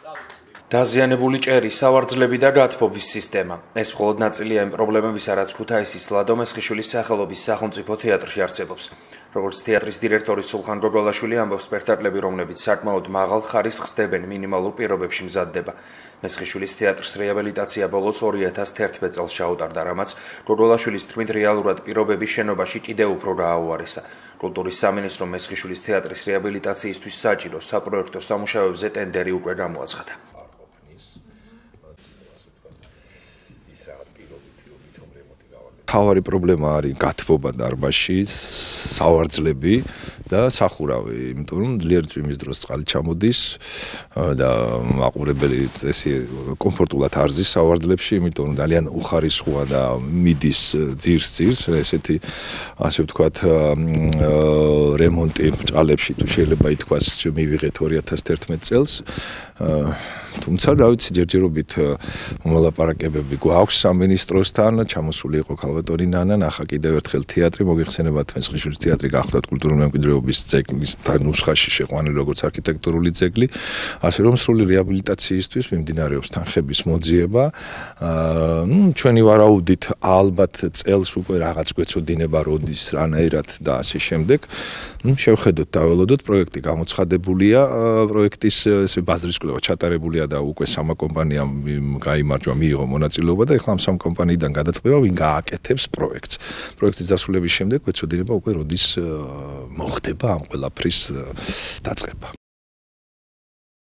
დაზიანებული ჭერი, სავარძლები და გათბობის სისტემა. ეს მხოლოდ ნაწილია იმ პრობლემებისა, რაც ქუთაისის ლადო მესხიშვილის სახელობის სახელმწიფო თეატრში არსებობს. როგორც თეატრის დირექტორი სულხან გოგოლაშვილი ამბობს, სპექტაკლები, რომლებიც საკმაოდ მაღალ ხარისხს დებენ, მინიმალურ პირობებში მზადდება. მესხიშვილის თეატრის რეაბილიტაცია ბოლოს 2011 წელს ჩაუტარდა, რამაც გოგოლაშვილის თქმით რეალურად პირობები შენობაში კიდევ უფრო გააუარესა. კულტურის სამინისტრომ მესხიშვილის თეატრის რეაბილიტაციისთვის საჭირო საპროექტო სამუშაოებზე ტენდერი უკვე გამოაცხადა. თავარი პრობლემა არის გათბობა დარბაზში, სავარძლები და სახურავი, იმიტომ რომ ძლიერ წვიმის დროს წყალი ჩამოდის და მაყურებელი წესი კომფორტულად არ ზის სავარძლებში, იმიტომ რომ ძალიან უხარისხოა და მიდის ძირს, ესეთი ასე ვთქვათ რემონტი ბჭყალებში თუ შეიძლება ითქვას მივიღეთ 2011 წელს. თუმცა რა ვიცი ჯერჯერობით მოლაპარაკებები გვაქვს სამინისტროსთან, ჩამოსული იყო ქალბატონი ნანა, ნახა კიდევ ერთხელ თეატრი მოგიხსენებათ მესხიშვილის თეატრი გახლავთ კულტურული მემკვიდრეობის ძეგლის ნუსხაში შეყვანილი როგორც არქიტექტურული ძეგლი, ასე რომ სრული რეაბილიტაციისთვის მიმდინარეობს თანხების მოძიება. ჩვენი ვარაუდით ალბათ წელს უკვე რაღაც გვეცოდინება როდის რანაირად და ასე შემდეგ. შევხედოთ, დაველოდოთ, პროექტი გამოცხადებულია, პროექტის ესე ბაზრის კვლევა ჩატარებულია და უკვე სამა კომპანიამ გაიმარჯვა, მიიღო მონაწილეობა და ეხლა ამ სამ კომპანიიდან გადაწყდება, ვინ გააკეთებს პროექტს. პროექტის დასრულების შემდეგ გვეცოდინება უკვე როდის მოხდება ამ ყველაფრის დაწყება.